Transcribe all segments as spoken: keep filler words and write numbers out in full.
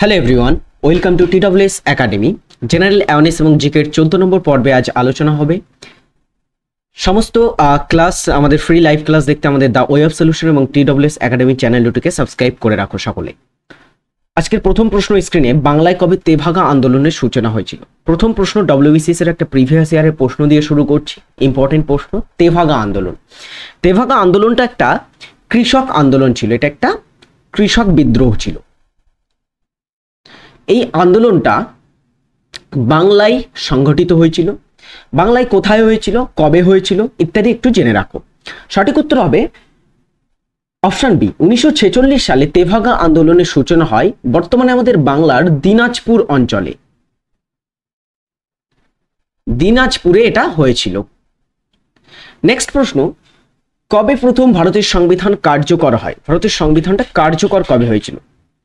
Hello everyone, welcome to TWS academy. General awareness এবং জিকের চোদ্দ নম্বর পর্বে আজ আলোচনা হবে। সমস্ত ক্লাস আমাদের ফ্রি লাইভ ক্লাস দেখতে আমাদের দ্য ওয়ে অফ সলিউশন এবং টিডব্লিউএস একাডেমি চ্যানেল দুটিকে সাবস্ক্রাইব করে রাখো সকলে। আজকের প্রথম প্রশ্ন স্ক্রিনে, বাংলায় কবে তেভাগা আন্দোলনের সূচনা হয়েছিল? প্রথম প্রশ্ন ডব্লিউবিসিএস এর একটা প্রিভিয়াস ইয়ারের প্রশ্ন দিয়ে শুরু করছি, ইম্পর্টেন্ট প্রশ্ন। তেভাগা আন্দোলন তেভাগা আন্দোলনটা একটা কৃষক আন্দোলন ছিল, এটা একটা কৃষক বিদ্রোহ ছিল। এই আন্দোলনটা বাংলায় সংগঠিত হয়েছিল। বাংলায় কোথায় হয়েছিল, কবে হয়েছিল ইত্যাদি একটু জেনে রাখো। সঠিক উত্তর হবে অপশন বি, উনিশশো ছেচল্লিশ সালে তেভাগা আন্দোলনের সূচনা হয় বর্তমানে আমাদের বাংলার দিনাজপুর অঞ্চলে। দিনাজপুরে এটা হয়েছিল। নেক্সট প্রশ্ন, কবে প্রথম ভারতের সংবিধান কার্যকর হয়? ভারতের সংবিধানটা কার্যকর কবে হয়েছিল?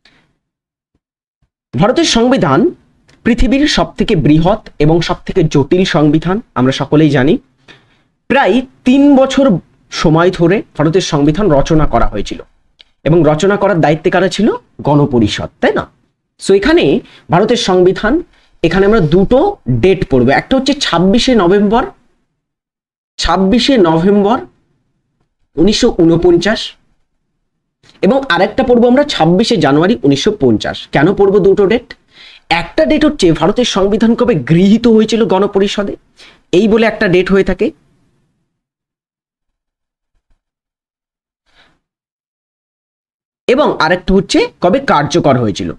ভারতের সংবিধান পৃথিবীর সব থেকে বৃহৎ এবং সব থেকে জটিল সংবিধান, আমরা সকলেই জানি। প্রায় তিন বছর সময় ধরে ভারতের সংবিধান রচনা করা হয়েছিল এবং রচনা করার দায়িত্বে কারা ছিল? গণপরিষদ, তাই না? সো এখানে ভারতের সংবিধান, এখানে আমরা দুটো ডেট পড়বো। একটা হচ্ছে ছাব্বিশে নভেম্বর ছাব্বিশে নভেম্বর উনিশশো উনপঞ্চাশ এবং আরেকটা পড়বো আমরা ছাব্বিশে জানুয়ারি উনিশশো পঞ্চাশ। কেন পড়বো দুটো ডেট? একটা ডেট হচ্ছে ভারতের সংবিধান কবে গৃহীত হয়েছিল গণপরিষদে, এই বলে একটা ডেট হয়ে থাকে। এবং আরেকটা হচ্ছে কবে কার্যকর হয়েছিল।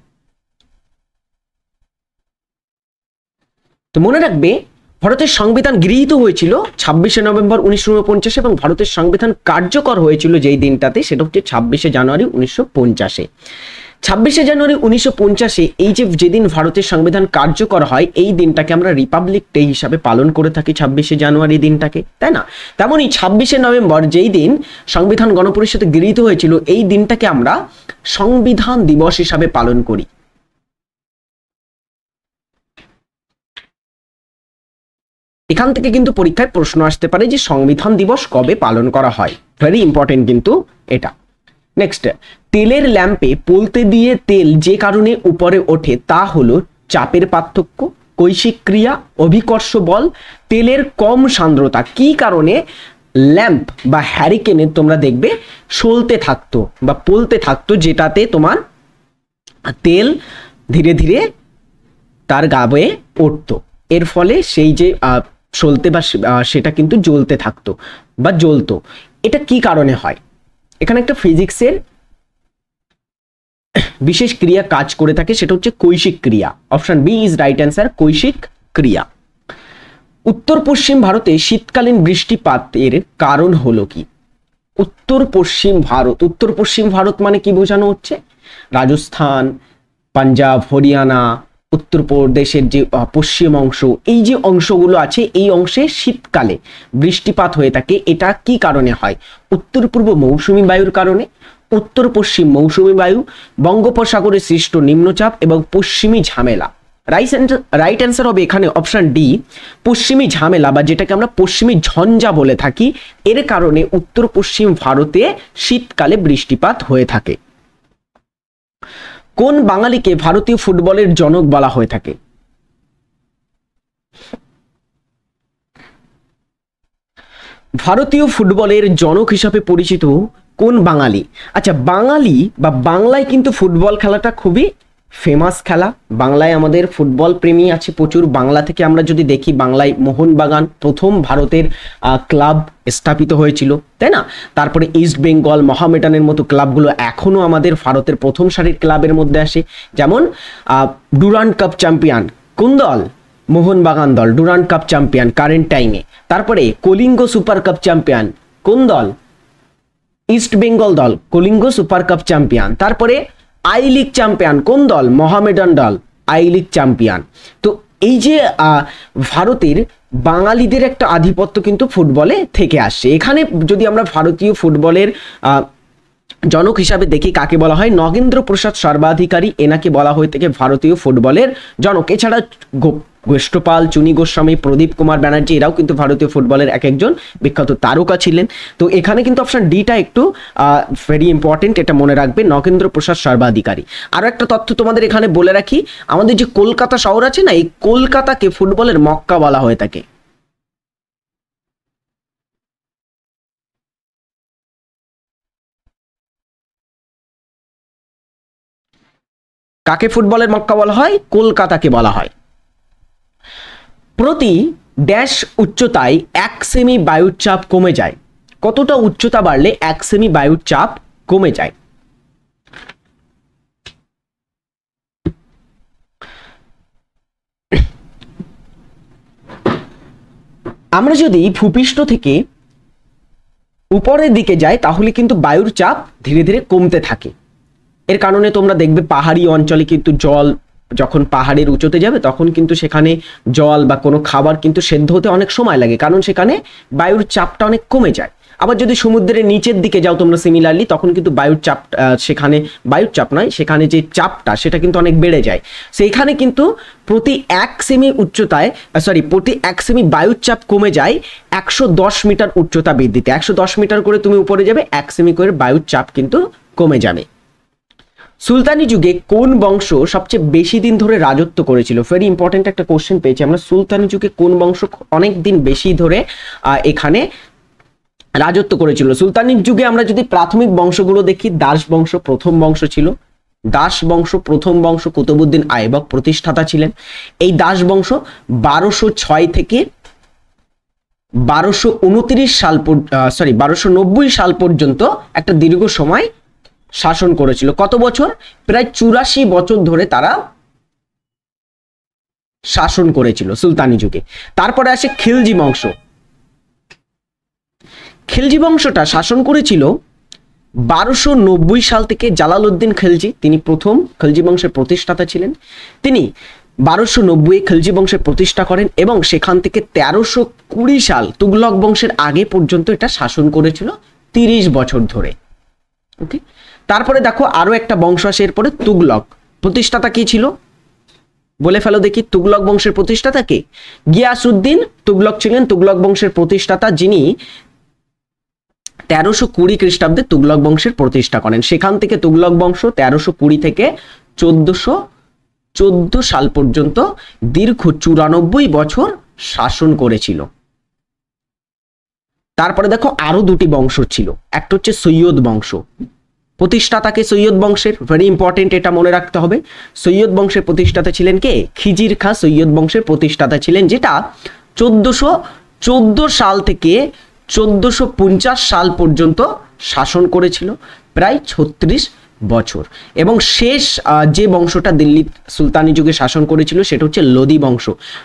তো মনে রাখবে, ভারতের সংবিধান গৃহীত হয়েছিল ছাব্বিশে নভেম্বর উনিশশো উনপঞ্চাশ এবং ভারতের সংবিধান কার্যকর হয়েছিল যেই দিনটাতে, সেটা হচ্ছে ছাব্বিশে জানুয়ারি উনিশশো পঞ্চাশে। ছাব্বিশে জানুয়ারি উনিশশো পঞ্চাশে এই যে যেদিন ভারতের সংবিধান কার্যকর হয়, এই দিনটাকে আমরা রিপাবলিক ডে হিসাবে পালন করে থাকি, ছাব্বিশে জানুয়ারি দিনটাকে, তাই না? তেমনই ছাব্বিশে নভেম্বর যেই দিন সংবিধান গণপরিষদে গৃহীত হয়েছিল, এই দিনটাকে আমরা সংবিধান দিবস হিসাবে পালন করি। এখান থেকে কিন্তু পরীক্ষায় প্রশ্ন আসতে পারে যে সংবিধান দিবস কবে পালন করা হয়, ভেরি ইম্পর্টেন্ট কিন্তু এটা। নেক্সট, তেলের ল্যাম্পে পলতে দিয়ে তেল যে কারণে উপরে ওঠে তা হলো চাপের পার্থক্য, কৈশিক ক্রিয়া, অভিকর্ষ বল, তেলের কম সান্দ্রতা। কি কারণে ল্যাম্প বা হ্যারিকেনে তোমরা দেখবে সলতে থাকতো বা পলতে থাকতো, যেটাতে তোমার তেল ধীরে ধীরে তার গায়ে উঠতো, এর ফলে সেই যে সলতে বা সেটা কিন্তু জ্বলতে থাকতো বা জ্বলতো। এটা কি কারণে হয়? এখানে একটা ফিজিক্সের বিশেষ ক্রিয়া কাজ করে থাকে, সেটা হচ্ছে কৈশিক ক্রিয়া। Option B is right answer, কৈশিক ক্রিয়া। উত্তর পশ্চিম ভারতে শীতকালীন বৃষ্টিপাতের কারণ হলো কি? উত্তর পশ্চিম ভারত, উত্তর পশ্চিম ভারত মানে কি বোঝানো হচ্ছে? রাজস্থান, পাঞ্জাব, হরিয়ানা, উত্তরপ্রদেশের যে পশ্চিম অংশ, এই যে অংশগুলো আছে, এই অংশে শীতকালে বৃষ্টিপাত হয়ে থাকে। এটা কি কারণে হয়? উত্তর পূর্ব মৌসুমী বায়ুর কারণে, উত্তর পশ্চিম মৌসুমী বায়ু, বঙ্গোপসাগরে সৃষ্ট নিম্নচাপ এবং পশ্চিমী ঝামেলা। রাইট অ্যান্সার হবে এখানে অপশন ডি, পশ্চিমী ঝামেলা বা যেটাকে আমরা পশ্চিমী ঝঞ্ঝা বলে থাকি। এর কারণে উত্তর পশ্চিম ভারতে শীতকালে বৃষ্টিপাত হয়ে থাকে। কোন বাঙালিকে ভারতীয় ফুটবলের জনক বলা হয়ে থাকে? ভারতীয় ফুটবলের জনক হিসাবে পরিচিত কোন বাঙালি? আচ্ছা, বাঙালি বা বাংলায় কিন্তু ফুটবল খেলাটা খুবই ফেমাস খেলা। বাংলায় আমাদের ফুটবল প্রেমী আছে প্রচুর। বাংলা থেকে আমরা যদি দেখি, বাংলায় মোহনবাগান প্রথম ভারতের ক্লাব স্থাপিত হয়েছিল, তাই না? তারপরে ইস্ট বেঙ্গল, মহামেডানের মতো ক্লাবগুলো এখনো আমাদের ভারতের প্রথম সারির ক্লাবের মধ্যে আসে। যেমন ডুরান্ড কাপ চ্যাম্পিয়ন কোন দল? মোহনবাগান দল, ডুরান্ড কাপ চ্যাম্পিয়ন কারেন্ট টাইমে। তারপরে কলিঙ্গ সুপার কাপ চ্যাম্পিয়ন কোন দল? ইস্ট বেঙ্গল দল, কলিঙ্গ সুপার কাপ চ্যাম্পিয়ন। তারপরে আই লিগ চ্যাম্পিয়ন কোন দল? মহামেডান দল, আই লিগ চ্যাম্পিয়ন। তো এই যে ভারতের বাঙালিদের একটা আধিপত্য কিন্তু ফুটবলে থেকে আসছে। এখানে যদি আমরা ভারতীয় ফুটবলের জনক হিসাবে দেখি, কাকে বলা হয়? নগেন্দ্র প্রসাদ সর্বাধিকারী, এনাকে বলা হয়ে থাকে ভারতীয় ফুটবলের জনক। এছাড়া গোষ্ঠপাল, চুনি গোস্বামী, প্রদীপ কুমার ব্যানার্জি, এরাও কিন্তু ভারতীয় ফুটবলের এক একজন বিখ্যাত তারকা ছিলেন। তো এখানে কিন্তু অপশন ডিটা একটু ভেরি ইম্পর্টেন্ট, এটা মনে রাখবে, নগেন্দ্র প্রসাদ সর্বাধিকারী। আরো একটা তথ্য তোমাদের এখানে বলে রাখি, আমাদের যে কলকাতা শহর আছে না, এই কলকাতাকে ফুটবলের মক্কা বলা হয়ে থাকে। কাকে ফুটবলের মক্কা বলা হয়? কলকাতাকে বলা হয়। প্রতি ড্যাশ উচ্চতায় এক সেমি বায়ুর চাপ কমে যায়। কতটা উচ্চতা বাড়লে এক সেমি বায়ুর চাপ কমে যায়? আমরা যদি ভূপৃষ্ঠ থেকে উপরের দিকে যাই তাহলে কিন্তু বায়ুর চাপ ধীরে ধীরে কমতে থাকে। এর কারণে তোমরা দেখবে পাহাড়ি অঞ্চলে কিন্তু জল যখন পাহাড়ের উঁচুতে যাবে তখন কিন্তু সেখানে জল বা কোনো খাবার কিন্তু সেদ্ধ হতে অনেক সময় লাগে, কারণ সেখানে বায়ুর চাপটা অনেক কমে যায়। আবার যদি সমুদ্রের নিচের দিকে যাও তোমরা সিমিলারলি, তখন কিন্তু বায়ুর চাপ সেখানে বায়ুর চাপ নয়, সেখানে যে চাপটা সেটা কিন্তু অনেক বেড়ে যায়। সেইখানে কিন্তু প্রতি এক সেমি উচ্চতায় সরি প্রতি এক সেমি বায়ুর চাপ কমে যায় একশো দশ মিটার উচ্চতা বৃদ্ধিতে। একশো দশ মিটার করে তুমি উপরে যাবে, এক সেমি করে বায়ুর চাপ কিন্তু কমে যাবে। সুলতানি যুগে কোন বংশ সবচেয়ে বেশি দিন ধরে রাজত্ব করেছিল? ভেরি ইম্পর্টেন্ট একটা কোশ্চেন পেয়েছি আমরা। সুলতানি যুগে কোন বংশ অনেক দিন বেশি ধরে এখানে রাজত্ব করেছিল? সুলতানির যুগে আমরা যদি প্রাথমিক বংশগুলো দেখি, দাস বংশ প্রথম বংশ ছিল। দাস বংশ প্রথম বংশ, কুতুবউদ্দিন আইবক প্রতিষ্ঠাতা ছিলেন। এই দাস বংশ বারোশো ছয় থেকে বারোশো উনত্রিশ সাল সরি বারোশো নব্বই সাল পর্যন্ত একটা দীর্ঘ সময় শাসন করেছিল। কত বছর? প্রায় চুরাশি বছর ধরে তারা শাসন করেছিল সুলতানি যুগে। তারপরে আসে খিলজি বংশ। খিলজি বংশটা শাসন করেছিল বারোশো নব্বই সাল থেকে। জালালউদ্দিন খিলজি, তিনি প্রথম খিলজি বংশের প্রতিষ্ঠাতা ছিলেন। তিনি বারোশো নব্বই খিলজি বংশের প্রতিষ্ঠা করেন এবং সেখান থেকে তেরোশো কুড়ি সাল তুগলক বংশের আগে পর্যন্ত এটা শাসন করেছিল তিরিশ বছর ধরে। ওকে, তারপরে দেখো আরো একটা বংশ আসে এরপরে, তুগলক। প্রতিষ্ঠাতা কি ছিল বলে ফেলো দেখি? তুগলক বংশের প্রতিষ্ঠাতা কে? গিয়াসউদ্দিন তুগলক ছিলেন তুগলক বংশের প্রতিষ্ঠাতা, যিনি তেরোশো কুড়ি খ্রিস্টাব্দে তুগলক বংশের প্রতিষ্ঠা করেন। সেখান থেকে তুগলক বংশ তেরোশো কুড়ি থেকে চোদ্দশো চোদ্দ সাল পর্যন্ত দীর্ঘ চুরানব্বই বছর শাসন করেছিল। তারপরে দেখো আরো দুটি বংশ ছিল, একটা হচ্ছে সৈয়দ বংশ। প্রতিষ্ঠাতাকে সৈয়দ বংশের, ভেরি ইম্পর্টেন্ট, এটা মনে রাখতে হবে। সৈয়দ বংশের প্রতিষ্ঠাতা ছিলেন কে? খিজির খাঁ সৈয়দ বংশের প্রতিষ্ঠাতা ছিলেন, যেটা চোদ্দশো চোদ্দ সাল থেকে চোদ্দশো পঞ্চাশ সাল পর্যন্ত শাসন করেছিল, প্রায় ছত্রিশ বছর। এবং শেষ যে বংশটা দিল্লি সুলতানি যুগে শাসন করেছিল সেটা হচ্ছে লোদি বংশ।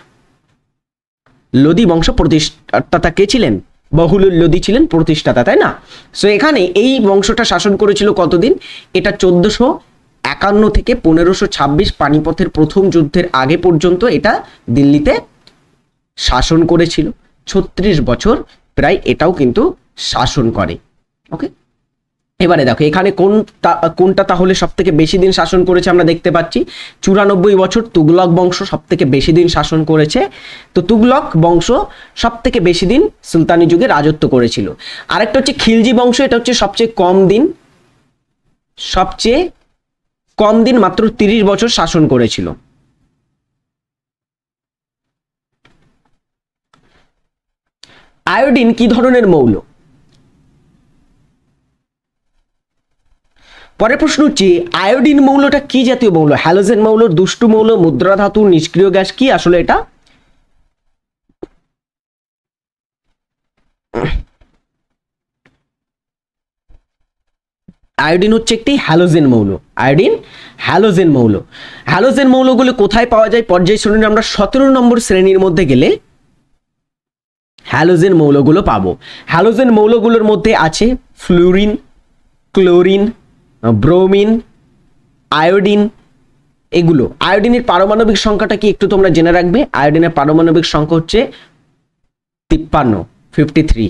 লোদি বংশ প্রতিষ্ঠাতা কে ছিলেন? বহুলুল লোদি ছিলেন প্রতিষ্ঠাতা, তাই না? সো এখানে এই বংশটা শাসন করেছিল কতদিন? এটা চোদ্দশো একান্ন থেকে পনেরোশো ছাব্বিশ পানিপথের প্রথম যুদ্ধের আগে পর্যন্ত এটা দিল্লিতে শাসন করেছিল ছত্রিশ বছর প্রায়, এটাও কিন্তু শাসন করে। ওকে, এবারে দেখো এখানে কোন কোনটা তাহলে সব থেকে বেশি দিন শাসন করেছে আমরা দেখতে পাচ্ছি। চুরানব্বই বছর তুগলক বংশ সব থেকে বেশি দিন শাসন করেছে। তো তুগলক বংশ সব থেকে বেশি দিন সুলতানি যুগে রাজত্ব করেছিল। আরেকটা হচ্ছে খিলজি বংশ, এটা হচ্ছে সবচেয়ে কম দিন, সবচেয়ে কম দিন মাত্র তিরিশ বছর শাসন করেছিল। আয়োডিন কি ধরনের মৌল? পরের প্রশ্ন হচ্ছে আয়োডিন মৌলটা কি জাতীয় মৌল? হ্যালোজেন মৌল, দুষ্টু মৌল, মুদ্রা ধাতু, নিষ্ক্রিয় গ্যাস, কি আসলে এটা? আয়োডিন হচ্ছে একটি হ্যালোজেন মৌল। আয়োডিন হ্যালোজেন মৌল। হ্যালোজেন মৌলগুলো কোথায় পাওয়া যায়? পর্যায় শ্রেণীর আমরা সতেরো নম্বর শ্রেণীর মধ্যে গেলে হ্যালোজেন মৌলগুলো পাবো। হ্যালোজেন মৌলগুলোর মধ্যে আছে ফ্লুরিন, ক্লোরিন, ব্রোমিন, আয়োডিন, এগুলো। আয়োডিনের পারমাণবিক সংখ্যাটা কি একটু তোমরা জেনে রাখবে। আয়োডিনের পারমাণবিক সংখ্যা হচ্ছে তিপ্পান্ন, ফিফটি থ্রি।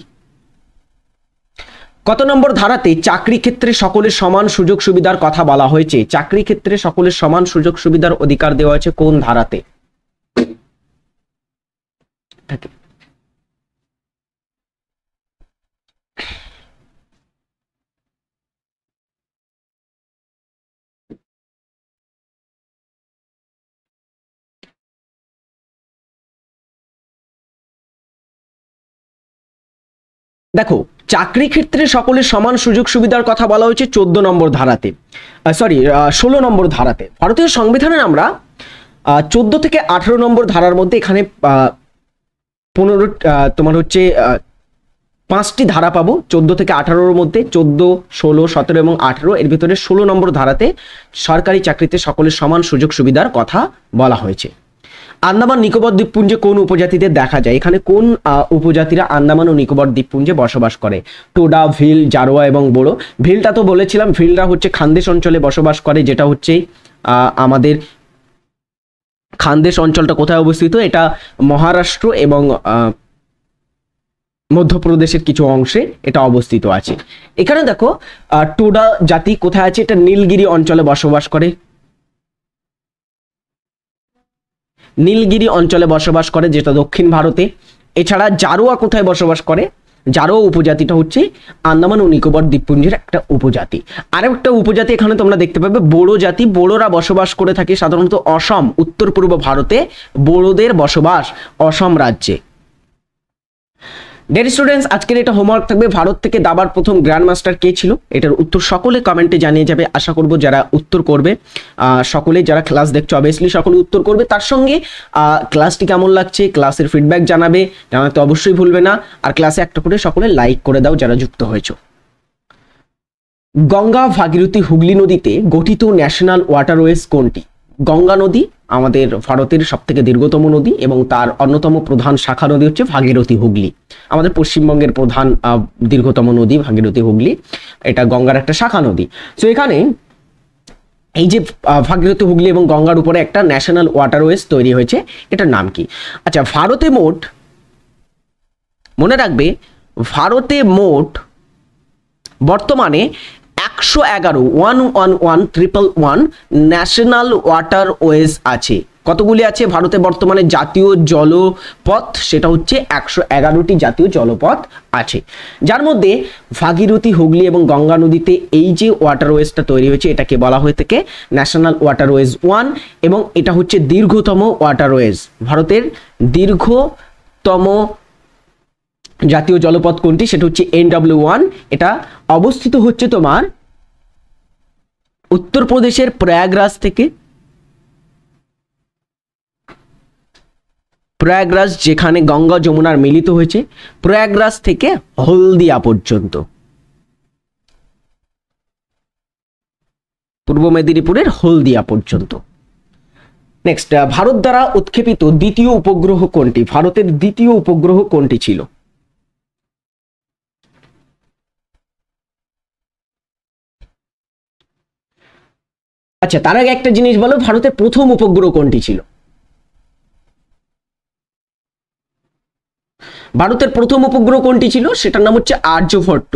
কত নম্বর ধারাতে চাকরি ক্ষেত্রে সকলের সমান সুযোগ সুবিধার কথা বলা হয়েছে? চাকরি ক্ষেত্রে সকলের সমান সুযোগ সুবিধার অধিকার দেওয়া হয়েছে কোন ধারাতে? থাকে। দেখো চাকরি ক্ষেত্রে সকলের সমান সুযোগ সুবিধার কথা বলা হয়েছে চোদ্দ নম্বর ধারাতে, সরি ষোলো নম্বর ধারাতে। ভারতীয় সংবিধানে আমরা চোদ্দ থেকে আঠারো নম্বর ধারার মধ্যে এখানে পনেরো তোমার হচ্ছে পাঁচটি ধারা পাবো চোদ্দ থেকে আঠারোর মধ্যে, চোদ্দ ষোলো সতেরো এবং আঠারো, এর ভিতরে ষোলো নম্বর ধারাতে সরকারি চাকরিতে সকলের সমান সুযোগ সুবিধার কথা বলা হয়েছে। আন্দামান নিকোবর দ্বীপপুঞ্জে কোন উপজাতিদের দেখা যায়? এখানে কোন উপজাতিরা আন্দামান ও নিকোবর দ্বীপপুঞ্জে বসবাস করে? টোডা, ভিল, জারোয়া এবং বোড়ো। ভিলটা তো বলেছিলাম, ভিলরা হচ্ছে খানদেশ অঞ্চলে বসবাস করে, যেটা হচ্ছে আমাদের খানদেশ অঞ্চলটা কোথায় অবস্থিত? এটা মহারাষ্ট্র এবং মধ্যপ্রদেশের কিছু অংশে এটা অবস্থিত আছে। এখানে দেখো টোডা জাতি কোথায় আছে? এটা নীলগিরি অঞ্চলে বসবাস করে, নীলগিরি অঞ্চলে বসবাস করে যেটা দক্ষিণ ভারতে। এছাড়া জারোয়া কোথায় বসবাস করে? জারোয়া উপজাতিটা হচ্ছে আন্দামান ও নিকোবর দ্বীপপুঞ্জের একটা উপজাতি। আরও একটা উপজাতি এখানে তোমরা দেখতে পাবে বোড়ো জাতি। বোড়োরা বসবাস করে থাকে সাধারণত অসম, উত্তর পূর্ব ভারতে বোড়োদের বসবাস অসম রাজ্যে। ডিয়ার স্টুডেন্টস, আজকের এটা হোমওয়ার্ক থাকবে। ভারত থেকে দাবার প্রথম গ্র্যান্ড মাস্টার কে ছিল? এটার উত্তর সকলে কমেন্টে জানিয়ে যাবে। আশা করব যারা উত্তর করবে, সকলে যারা ক্লাস দেখছো অবভিয়াসলি সকলে উত্তর করবে। তার সঙ্গে ক্লাসটি কেমন লাগছে ক্লাসের ফিডব্যাক জানাবে, জানাতে অবশ্যই ভুলবে না। আর ক্লাসে একটা করে সকলে লাইক করে দাও যারা যুক্ত হয়েছো। গঙ্গা, ভাগীরথী, হুগলি নদীতে গঠিত ন্যাশনাল ওয়াটারওয়েজ কোনটি? গঙ্গা নদী আমাদের ভারতের সব থেকে দীর্ঘতম নদী এবং তার অন্যতম প্রধান শাখা নদী হচ্ছে ভাগীরথী হুগলি। আমাদের পশ্চিমবঙ্গের প্রধান দীর্ঘতম নদী ভাগীরথী হুগলি, এটা গঙ্গার একটা শাখা নদী। সো এখানে এই যে ভাগীরথী হুগলি এবং গঙ্গার উপরে একটা ন্যাশনাল ওয়াটারওয়েজ তৈরি হয়েছে, এটার নাম কি? আচ্ছা, ভারতে মোট, মনে রাখবে ভারতে মোট বর্তমানে একশো এগারো one one one triple one national waterways আছে। কতগুলি আছে ভারতে বর্তমানে জাতীয় জলপথ? সেটা হচ্ছে একশো এগারোটি জাতীয় জলপথ আছে, যার মধ্যে ভাগীরথী, হুগলি এবং গঙ্গা নদীতে এই যে ওয়াটারওয়েজটা তৈরি হয়েছে এটাকে বলা হয়ে থাকে ন্যাশনাল ওয়াটারওয়েজ ওয়ান, এবং এটা হচ্ছে দীর্ঘতম ওয়াটারওয়েজ। ভারতের দীর্ঘতম জাতীয় জলপথ কোনটি? সেটা হচ্ছে এন ডব্লিউ ওয়ান। এটা অবস্থিত হচ্ছে তোমার উত্তরপ্রদেশের প্রয়াগরাজ থেকে, প্রয়াগরাজ যেখানে গঙ্গা যমুনার মিলিত হয়েছে, প্রয়াগরাজ থেকে হলদিয়া পর্যন্ত, পূর্ব মেদিনীপুরের হলদিয়া পর্যন্ত। নেক্সট, ভারত দ্বারা উৎক্ষেপিত দ্বিতীয় উপগ্রহ কোনটি? ভারতের দ্বিতীয় উপগ্রহ কোনটি ছিল? আচ্ছা, তার আগে একটা জিনিস বলো, ভারতের প্রথম উপগ্রহ কোনটি ছিল? ভারতের প্রথম উপগ্রহ কোনটি ছিল? সেটার নাম হচ্ছে আর্যভট্ট।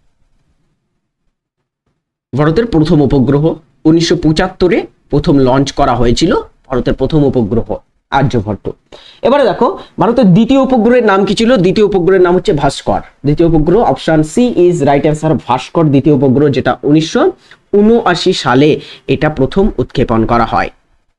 ভারতের প্রথম উপগ্রহ উনিশশো পঁচাত্তরে প্রথম লঞ্চ করা হয়েছিল ভারতের প্রথম উপগ্রহ আর্যভট্ট। এবারে দেখো ভারতের দ্বিতীয় উপগ্রহের নাম কি ছিল? দ্বিতীয় উপগ্রহের নাম হচ্ছে ভাস্কর। দ্বিতীয় উপগ্রহ option C is right answer, Bhaskara দ্বিতীয় উপগ্রহ, যেটা উনিশশো উনআশি সালে এটা প্রথম উৎক্ষেপণ করা হয়।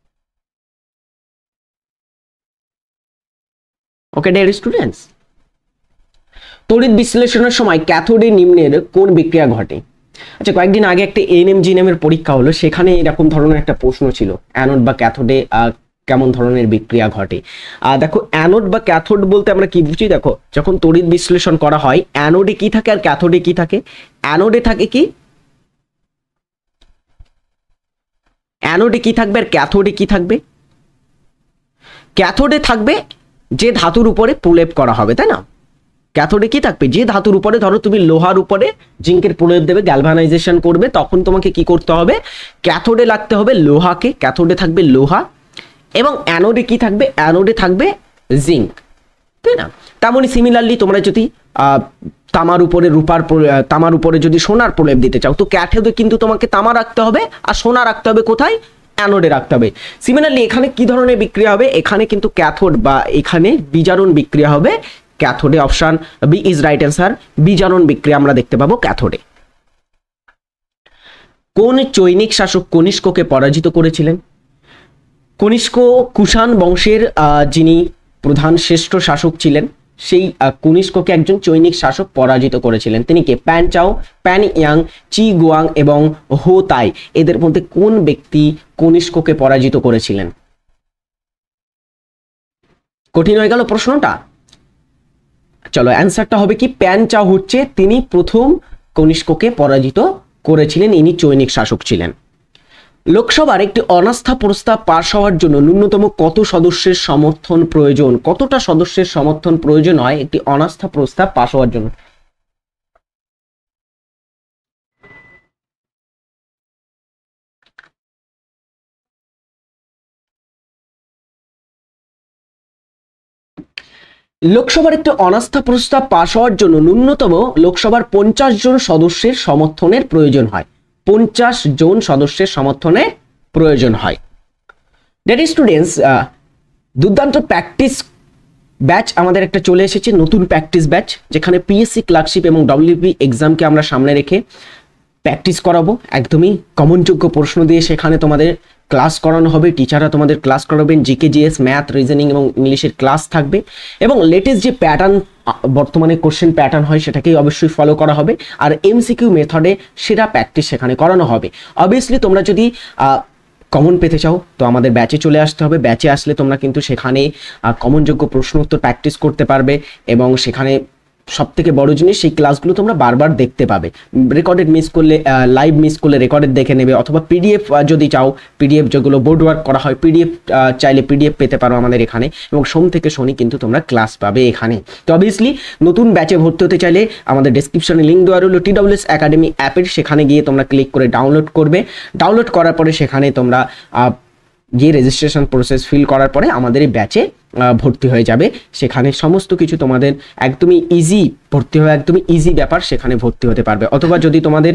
ওকে ডিয়ার স্টুডেন্টস, তড়িৎ বিশ্লেষণের সময় ক্যাথোডে নিম্নের কোন বিক্রিয়া ঘটে? আচ্ছা, কয়েকদিন আগে একটা এনএমজি নামের পরীক্ষা হলো, সেখানে এরকম ধরনের একটা প্রশ্ন ছিল, অ্যানোড বা ক্যাথোডে কেমন ধরনের বিক্রিয়া ঘটে। আর দেখো অ্যানোড বা ক্যাথোড বলতে আমরা কি বুঝি? দেখো যখন তড়িৎ বিশ্লেষণ করা হয় অ্যানোডে কি থাকে আর ক্যাথোডে কি থাকে? অ্যানোডে থাকে কি, অ্যানোডে কি থাকবে আর ক্যাথোডে কি থাকবে? ক্যাথোডে থাকবে যে ধাতুর উপরে প্রলেপ করা হবে, তাই না? ক্যাথোডে কি থাকবে? যে ধাতুর উপরে, ধরো তুমি লোহার উপরে জিঙ্কের প্রলেপ দেবে, গ্যালভানাইজেশন করবে, তখন তোমাকে কি করতে হবে? ক্যাথোডে লাগতে হবে লোহাকে, ক্যাথোডে থাকবে লোহা। এবং অ্যানোডে কি থাকবে? অ্যানোডে থাকবে জিঙ্ক, তাই না? তেমনই সিমিলারলি তোমরা যদি তামার উপরে রূপার, তামার উপরে যদি সোনার প্রলেপ দিতে চাও, তো ক্যাথোডে কিন্তু তোমাকে তামা রাখতে হবে আর সোনা রাখতে হবে কোথায়? অ্যানোডে রাখতে হবে। সিমিলারলি এখানে কি ধরনের বিক্রিয়া হবে, এখানে কিন্তু ক্যাথোড বা এখানে বিজারণ বিক্রিয়া হবে ক্যাথোডে। Option B is right answer, বিজারণ বিক্রিয়া আমরা দেখতে পাবো ক্যাথোডে। কোন চৈনিক শাসক কনিষ্ককে পরাজিত করেছিলেন? কনিষ্ক কুষাণ বংশের যিনি প্রধান শ্রেষ্ঠ শাসক ছিলেন, সেই কনিষ্ককে একজন চৈনিক শাসক পরাজিত করেছিলেন। তিনি কে? Pan Chao, Pan Yang, Chi Guang এবং হো তাই, এদের মধ্যে কোন ব্যক্তি কনিষ্ককে পরাজিত করেছিলেন? কঠিন হয়ে গেল প্রশ্নটা। চলো অ্যান্সারটা হবে কি, প্যান চাও হচ্ছে তিনি প্রথম কনিষ্ককে পরাজিত করেছিলেন, ইনি চৈনিক শাসক ছিলেন। লোকসভার একটি অনাস্থা প্রস্তাব পাশ হওয়ার জন্য ন্যূনতম কত সদস্যের সমর্থন প্রয়োজন? কতটা সদস্যের সমর্থন প্রয়োজন হয় একটি অনাস্থা প্রস্তাব পাশ হওয়ার জন্য? লোকসভার একটি অনাস্থা প্রস্তাব পাশ হওয়ার জন্য ন্যূনতম লোকসভার পঞ্চাশ জন সদস্যের সমর্থনের প্রয়োজন হয়। পঞ্চাশ জন সদস্যের সমর্থনের প্রয়োজন হয়। ডেয়ার স্টুডেন্টস, দুর্দান্ত প্র্যাকটিস ব্যাচ আমাদের একটা চলে এসেছে, নতুন প্র্যাকটিস ব্যাচ, যেখানে পিএসসি ক্লার্কশিপ এবং ডব্লিউপি এক্সামকে আমরা সামনে রেখে প্র্যাকটিস করাবো। একদমই কমনযোগ্য প্রশ্ন দিয়ে সেখানে তোমাদের ক্লাস করানো হবে, টিচাররা তোমাদের ক্লাস করাবেন, জিকে জিএস, ম্যাথ, রিজনিং এবং ইংলিশের ক্লাস থাকবে, এবং লেটেস্ট যে প্যাটার্ন বর্তমানে কোশ্চেন প্যাটার্ন হয় সেটাকেই অবশ্যই ফলো করা হবে। আর এমসিকিউ মেথডে সেটা প্র্যাকটিস সেখানে করানো হবে। অবভিয়াসলি তোমরা যদি কমন পেতে চাও তো আমাদের ব্যাচে চলে আসতে হবে। ব্যাচে আসলে তোমরা কিন্তু সেখানে কমনযোগ্য প্রশ্ন উত্তর প্র্যাকটিস করতে পারবে, এবং সেখানে সব থেকে বড় জিনিস সেই ক্লাসগুলো তোমরা বারবার দেখতে পাবে। রেকর্ডেড মিস করলে, লাইভ মিস করলে রেকর্ডেড দেখে নেবে, অথবা পিডিএফ যদি চাও, পিডিএফ যেগুলো বোর্ড ওয়ার্ক করা হয়, পিডিএফ চাইলে পিডিএফ পেতে পারো আমাদের এখানে, এবং সোম থেকে শনি কিন্তু তোমরা ক্লাস পাবে এখানে। তো অবভিয়াসলি নতুন ব্যাচে ভর্তি হতে চাইলে আমাদের ডেসক্রিপশনে লিঙ্ক দেওয়া রইল টিডব্লিউএস একাডেমি অ্যাপের, সেখানে গিয়ে তোমরা ক্লিক করে ডাউনলোড করবে। ডাউনলোড করার পরে সেখানে তোমরা গিয়ে রেজিস্ট্রেশন প্রসেস ফিল করার পরে আমাদের এই ব্যাচে ভর্তি হয়ে যাবে। সেখানে সমস্ত কিছু তোমাদের একদমই ইজি ভর্তি হয়ে, একদমই ইজি ব্যাপার, সেখানে ভর্তি হতে পারবে। অথবা যদি তোমাদের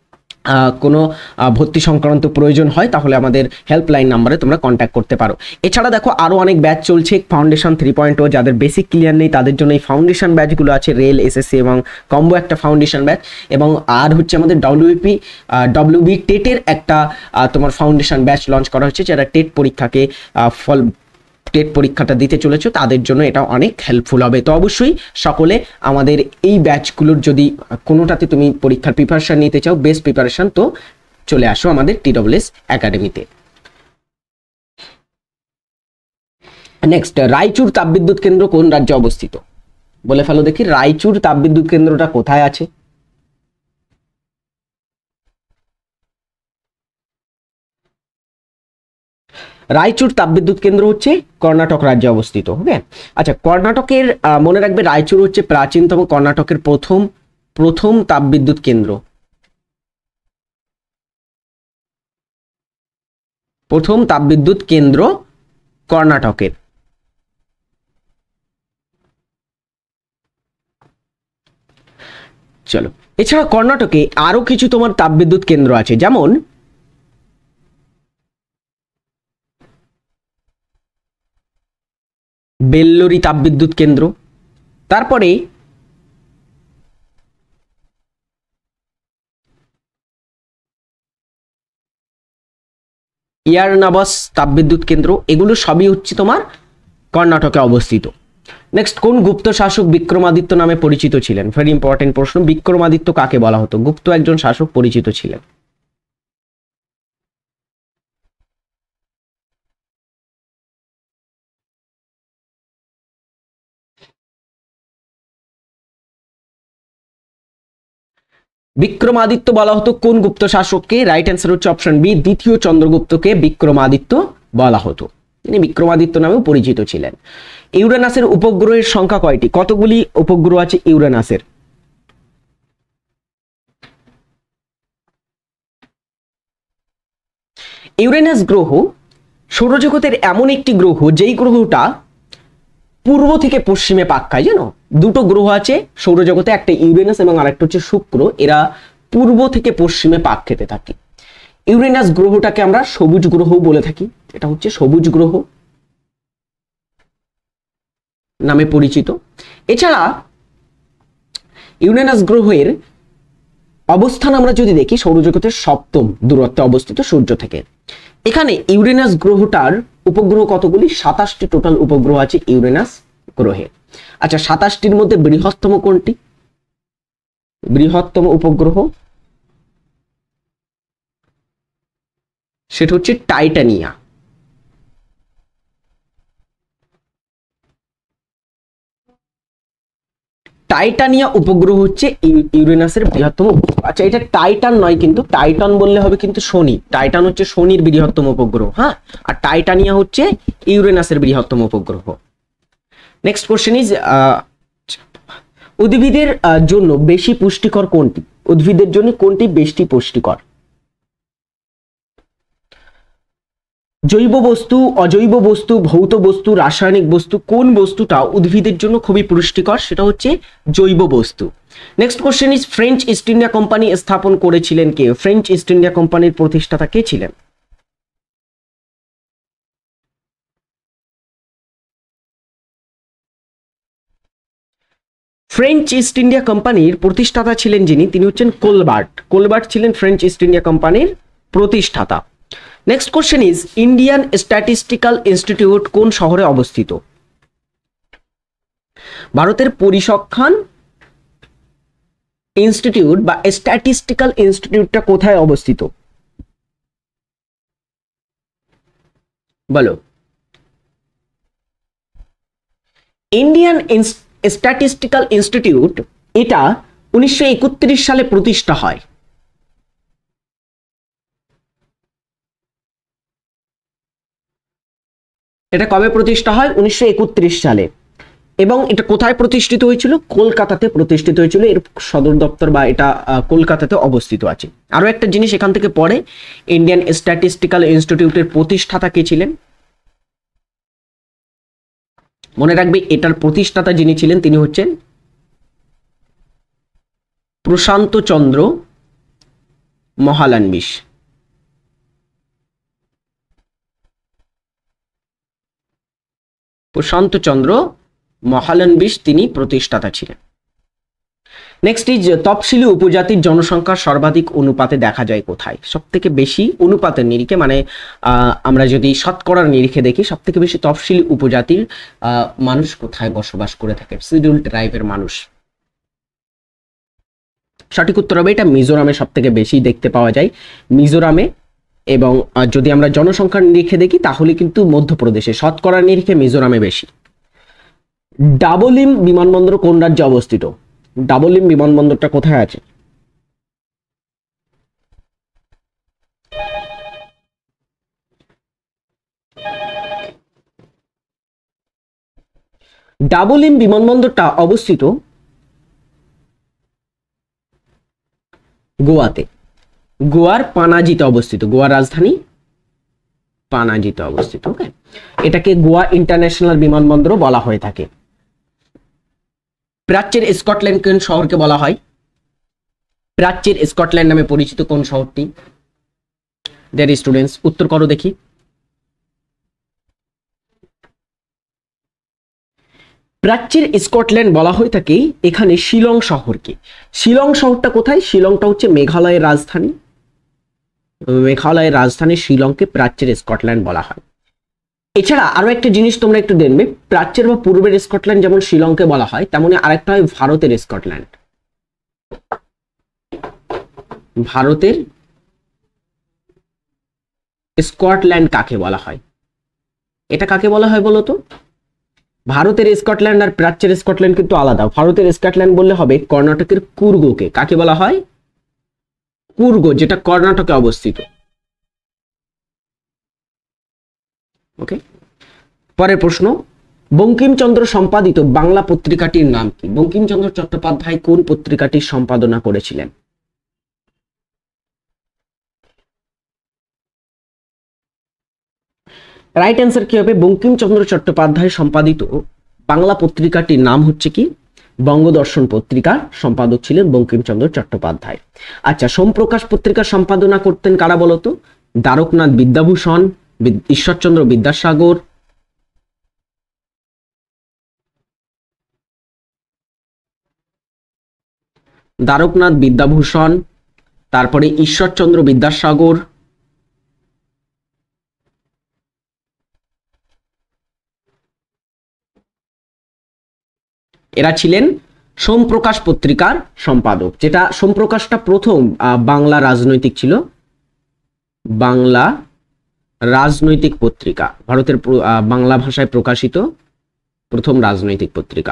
কোনো ভর্তি সংক্রান্ত প্রয়োজন হয় তাহলে আমাদের হেল্পলাইন নাম্বারে তোমরা কন্ট্যাক্ট করতে পারো। এছাড়া দেখো আরও অনেক ব্যাচ চলছে, ফাউন্ডেশন থ্রি পয়েন্ট ও, যাদের বেসিক ক্লিয়ার নেই তাদের জন্য এই ফাউন্ডেশন ব্যাচগুলো আছে, রেল, এসএসসি এবং কম্বো একটা ফাউন্ডেশন ব্যাচ, এবং আর হচ্ছে আমাদের ডব্লিউপি ডব্লিউবি টেটের একটা তোমার ফাউন্ডেশন ব্যাচ লঞ্চ করা হচ্ছে, যারা টেট পরীক্ষাকে ফল টেট পরীক্ষাটা দিতে চলেছো তাদের জন্য এটা অনেক হেল্পফুল হবে। তো অবশ্যই সকলে আমাদের এই ব্যাচগুলোর যদি কোনোটাতে তুমি পরীক্ষার প্রিপারেশন নিতে চাও, বেস্ট প্রিপারেশন, তো চলে আসো আমাদের টিডব্লিউএস একাডেমিতে। নেক্সট, রায়চুর তাপবিদ্যুৎ কেন্দ্র কোন রাজ্যে অবস্থিত? বলে ফেলো দেখি, রায়চুর তাপবিদ্যুৎ কেন্দ্রটা কোথায় আছে? রায়চুর তাপবিদ্যুৎ কেন্দ্র হচ্ছে কর্ণাটক রাজ্যে অবস্থিত। ওকে, আচ্ছা, কর্ণাটকের মনে রাখবে রায়চুর হচ্ছে প্রাচীনতম কর্ণাটকের প্রথম প্রথম তাপবিদ্যুৎ কেন্দ্র। প্রথম তাপবিদ্যুৎ কেন্দ্র কর্ণাটকের। চলো, এছাড়া কর্ণাটকে আরো কিছু তোমার তাপবিদ্যুৎ কেন্দ্র আছে, যেমন বেল্লোরি তাপবিদ্যুৎ কেন্দ্র, তারপরে ইয়ারনাবাস তাপবিদ্যুৎ কেন্দ্র, এগুলো সবই হচ্ছে তোমার কর্ণাটকে অবস্থিত। নেক্সট, কোন গুপ্ত শাসক বিক্রমাদিত্য নামে পরিচিত ছিলেন? ভেরি ইম্পর্টেন্ট প্রশ্ন। বিক্রমাদিত্য কাকে বলা হতো? গুপ্ত একজন শাসক পরিচিত ছিলেন। বিক্রমাদিত্য বলা হতো কোন গুপ্ত শাসককে? রাইট অ্যান্সার হচ্ছে অপশন বি, দ্বিতীয় চন্দ্রগুপ্তকে বিক্রমাদিত্য বলা হতো। তিনি বিক্রমাদিত্য নামেও পরিচিত ছিলেন। ইউরেনাসের উপগ্রহের সংখ্যা কয়টি? কতগুলি উপগ্রহ আছে ইউরেনাসের? ইউরেনাস গ্রহ সৌরজগতের এমন একটি গ্রহ যেই গ্রহটা পূর্ব থেকে পশ্চিমে পাক খায়। জানো, দুটো গ্রহ আছে সৌরজগতে, একটা ইউরেনাস এবং আরেকটা হচ্ছে শুক্র, এরা পূর্ব থেকে পশ্চিমে পাক খেতে থাকে। ইউরেনাস গ্রহটাকে আমরা সবুজ গ্রহ বলে থাকি, এটা হচ্ছে সবুজ গ্রহ নামে পরিচিত। এছাড়া ইউরেনাস গ্রহের অবস্থান আমরা যদি দেখি সৌরজগতের সপ্তম দূরত্বে অবস্থিত সূর্য থেকে। এখানে ইউরেনাস গ্রহটার উপগ্রহ কতগুলি? সাতাশটি টোটাল উপগ্রহ আছে ইউরেনাস গ্রহে। আচ্ছা, সাতাশটির মধ্যে বৃহত্তম কোনটি? বৃহত্তম উপগ্রহ সেটা হচ্ছে টাইটানিয়া। টাইটানিয়া উপগ্রহ হচ্ছে ইউরেনাসের বৃহত্তম উপগ্রহ। আচ্ছা, এটা টাইটান নয়, কিন্তু টাইটান বললে হবে কিন্তু শনি। টাইটান হচ্ছে শনির বৃহত্তম উপগ্রহ, হ্যাঁ, আর টাইটানিয়া হচ্ছে ইউরেনাসের বৃহত্তম উপগ্রহ। নেক্সট কোশ্চেন ইজ উদ্ভিদের জন্য বেশি পুষ্টিকর কোনটি? উদ্ভিদের জন্য কোনটি বেশি পুষ্টিকর? জৈব বস্তু, অজৈব বস্তু, ভৌত বস্তু, রাসায়নিক বস্তু, কোন বস্তুটা উদ্ভিদের জন্য খুবই পুষ্টিকর? সেটা হচ্ছে জৈব বস্তু। Next question is French East India company স্থাপন করেছিলেন কে? ফ্রেঞ্চ ইস্ট ইন্ডিয়া কোম্পানির প্রতিষ্ঠাতা কে ছিলেন? ফ্রেঞ্চ ইস্ট ইন্ডিয়া কোম্পানির প্রতিষ্ঠাতা ছিলেন যিনি, তিনি হচ্ছেন কোলবার্ট। কোলবার্ট ছিলেন ফ্রেঞ্চ ইস্ট ইন্ডিয়া কোম্পানির প্রতিষ্ঠাতা। Next question is Indian statistical institute কোন শহরে অবস্থিত? ভারতের পরিসংখ্যান ইনস্টিটিউট বা স্ট্যাটিস্টিক্যাল ইনস্টিটিউটটা কোথায় অবস্থিত? বলো। ইন্ডিয়ান স্ট্যাটিস্টিক্যাল ইনস্টিটিউট এটা উনিশশো একত্রিশ সালে প্রতিষ্ঠা হয়। এটা কবে প্রতিষ্ঠা হয়? উনিশশো একত্রিশ সালে। এবং এটা কোথায় প্রতিষ্ঠিত হয়েছিল? কলকাতাতে প্রতিষ্ঠিত হয়েছিল। এর সদর দপ্তর বা এটা কলকাতাতে অবস্থিত আছে। আরো একটা জিনিস এখান থেকে পড়ে, ইন্ডিয়ান স্ট্যাটিস্টিক্যাল ইনস্টিটিউটের প্রতিষ্ঠাতা কে ছিলেন? মনে রাখবে, এটার প্রতিষ্ঠাতা যিনি ছিলেন তিনি হচ্ছেন প্রশান্ত চন্দ্র মহালানবিশ। প্রশান্ত চন্দ্র মহালানবিশ তিনি প্রতিষ্ঠাতা ছিলেন। নেক্সট ইজ তফসিলি উপজাতির জনসংখ্যা সর্বাধিক অনুপাতে দেখা যায় কোথায়? সব থেকে বেশি অনুপাতের নিরিখে, মানে আমরা যদি শতকরার নিরিখে দেখি, সব থেকে বেশি তফসিলি উপজাতির মানুষ কোথায় বসবাস করে থাকে? শিডিউল ট্রাইবের মানুষ। সঠিক উত্তর হবে এটা মিজোরামে সব থেকে বেশি দেখতে পাওয়া যায়, মিজোরামে। এবং যদি আমরা জনসংখ্যার নিরিখে দেখি তাহলে কিন্তু মধ্যপ্রদেশে, শতকরার নিরিখে মিজোরামে বেশি। ডাবলিম বিমানবন্দর কোন রাজ্যে অবস্থিত? ডাবলিম বিমানবন্দরটা কোথায় আছে? ডাবলিম বিমানবন্দরটা অবস্থিত গোয়াতে, গোয়ার পানাজিতে অবস্থিত। গোয়ার রাজধানী পানাজিতে অবস্থিত। ওকে, এটাকে গোয়া ইন্টারন্যাশনাল বিমানবন্দর বলা হয়ে থাকে। প্রাচ্যের স্কটল্যান্ড কোন শহরকে বলা হয়? প্রাচ্যের স্কটল্যান্ড নামে পরিচিত কোন শহরটি? দেয়ার স্টুডেন্টস, উত্তর করো দেখি। প্রাচ্যের স্কটল্যান্ড বলা হয়ে থাকে এখানে শিলং শহরকে। শিলং শহরটা কোথায়? শিলংটা হচ্ছে মেঘালয়ের রাজধানী। মেঘালয়ের রাজধানী শিলংকে প্রাচ্যের স্কটল্যান্ড বলা হয়। এছাড়া আরো একটা জিনিস তোমরা একটু দেখবে, প্রাচ্যের বা পূর্বের স্কটল্যান্ড যেমন শিলংকে বলা হয়, তেমনি আরেকটা হয় ভারতের স্কটল্যান্ড। ভারতের স্কটল্যান্ড কাকে বলা হয়? এটা কাকে বলা হয় বলো তো? ভারতের স্কটল্যান্ড আর প্রাচ্যের স্কটল্যান্ড কিন্তু আলাদা। ভারতের স্কটল্যান্ড বললে হবে কর্ণাটকের কুর্গকে। কাকে বলা হয়? কুর্গ, যেটা কর্ণাটকে অবস্থিত। ওকে, পরের প্রশ্ন, বঙ্কিমচন্দ্র সম্পাদিত বাংলা পত্রিকাটির নাম কি? বঙ্কিমচন্দ্র চট্টোপাধ্যায় কোন পত্রিকাটির সম্পাদনা করেছিলেন? রাইট অ্যান্সার কি হবে? বঙ্কিমচন্দ্র চট্টোপাধ্যায় সম্পাদিত বাংলা পত্রিকাটির নাম হচ্ছে কি? বঙ্গদর্শন পত্রিকার সম্পাদক ছিলেন বঙ্কিমচন্দ্র চট্টোপাধ্যায়। আচ্ছা, সোমপ্রকাশ পত্রিকার সম্পাদনা করতেন কারা বলতো? দ্বারকনাথ বিদ্যাভূষণ, ঈশ্বরচন্দ্র বিদ্যাসাগর, দ্বারকনাথ বিদ্যাভূষণ, তারপরে ঈশ্বরচন্দ্র বিদ্যাসাগর, এরা ছিলেন সোমপ্রকাশ পত্রিকার সম্পাদক। যেটা সোমপ্রকাশটা প্রথম বাংলা রাজনৈতিক ছিল, বাংলা রাজনৈতিক পত্রিকা, ভারতের বাংলা ভাষায় প্রকাশিত প্রথম রাজনৈতিক পত্রিকা।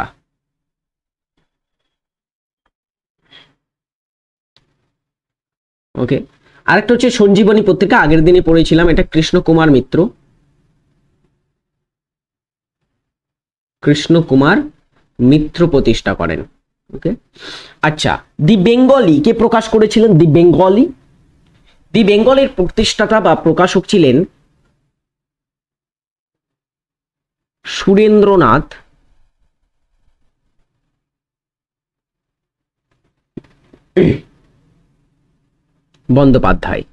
ওকে, আরেকটা হচ্ছে সঞ্জীবনী পত্রিকা, আগের দিনে পড়েছিলাম, এটা কৃষ্ণ কুমার মিত্র, কৃষ্ণ কুমার মিত্র প্রতিষ্ঠা করেন। ওকে, আচ্ছা, দি বেঙ্গলি কে প্রকাশ করেছিলেন? দি বেঙ্গলি, দি বেঙ্গলের প্রতিষ্ঠাতা বা প্রকাশক ছিলেন সুরেন্দ্রনাথ বন্দ্যোপাধ্যায়।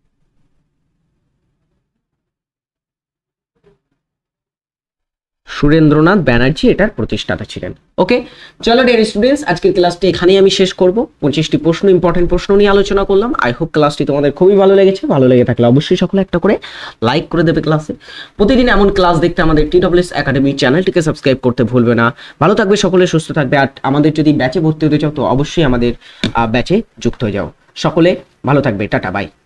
সুরেন্দ্রনাথ ব্যানার্জি এটার প্রতিষ্ঠাতা ছিলেন। ওকে, চলো ডিয়ার স্টুডেন্টস, আজকের ক্লাসটি এখানেই আমি শেষ করব। পঁচিশটি প্রশ্ন, ইম্পর্টেন্ট প্রশ্ন নিয়ে আলোচনা করলাম। আই হোপ ক্লাসটি তোমাদের খুবই ভালো লেগেছে। ভালো লেগে থাকলে অবশ্যই সকলে একটা করে লাইক করে দেবে ক্লাসে। প্রতিদিন এমন ক্লাস দেখতে আমাদের টি ডব্লিউ এস একাডেমি চ্যানেলটিকে সাবস্ক্রাইব করতে ভুলবে না। ভালো থাকবে সকলে, সুস্থ থাকবে। আর আমাদের যদি ব্যাচে ভর্তি হতে চাও তো অবশ্যই আমাদের ব্যাচে যুক্ত হয়ে যাও। সকলে ভালো থাকবে, টাটা, বাই।